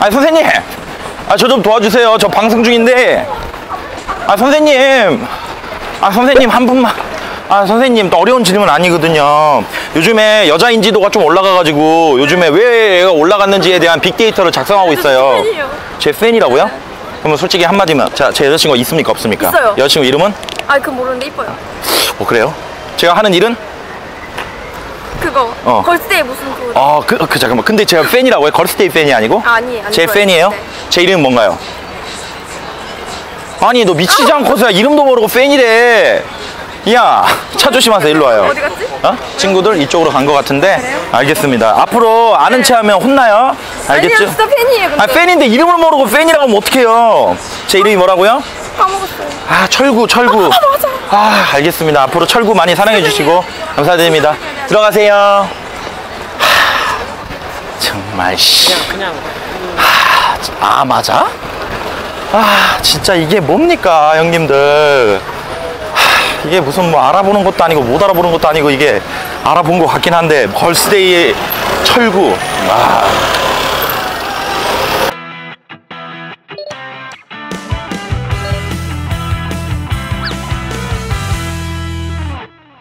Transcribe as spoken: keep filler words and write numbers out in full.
아 선생님, 아 저 좀 도와주세요. 저 방송 중인데. 아 선생님, 아 선생님 한 분만. 아 선생님, 또 어려운 질문 아니거든요. 요즘에 여자 인지도가 좀 올라가가지고 요즘에 왜 얘가 올라갔는지에 대한 빅데이터를 작성하고 있어요. 팬이에요. 제 팬이라고요? 그러면 솔직히 한마디만. 자, 제 여자친구가 있습니까 없습니까? 있어요. 여자친구 이름은? 아, 그건 모르는데 이뻐요. 어 그래요? 제가 하는 일은? 그거 어. 걸스데이 무슨 그거. 아, 그, 그 잠깐만. 근데 제가 팬이라고요? 걸스데이 팬이 아니고? 아, 아니, 아니. 제 팬이에요? 네. 제 이름은 뭔가요? 아니, 너 미치지 않고서야 이름도 모르고 팬이래. 야, 차 조심하세요. 일로 와요. 어디 갔지? 어? 친구들 이쪽으로 간 것 같은데. 그래요? 알겠습니다. 앞으로 아는 체 하면 혼나요. 알겠죠? 아니요, 진짜 팬이에요. 근데. 아, 팬인데 이름을 모르고 팬이라고 하면 어떡해요? 제 이름이 뭐라고요? 까먹었어요. 아, 철구, 철구. 아, 맞아. 아, 알겠습니다. 앞으로 철구 많이 사랑해 주시고 감사드립니다. 들어가세요. 하, 정말 씨. 그냥 하, 아, 맞아? 아, 진짜 이게 뭡니까, 형님들. 하, 이게 무슨 뭐 알아보는 것도 아니고 못 알아보는 것도 아니고 이게 알아본 것 같긴 한데 걸스데이의 철구. 아.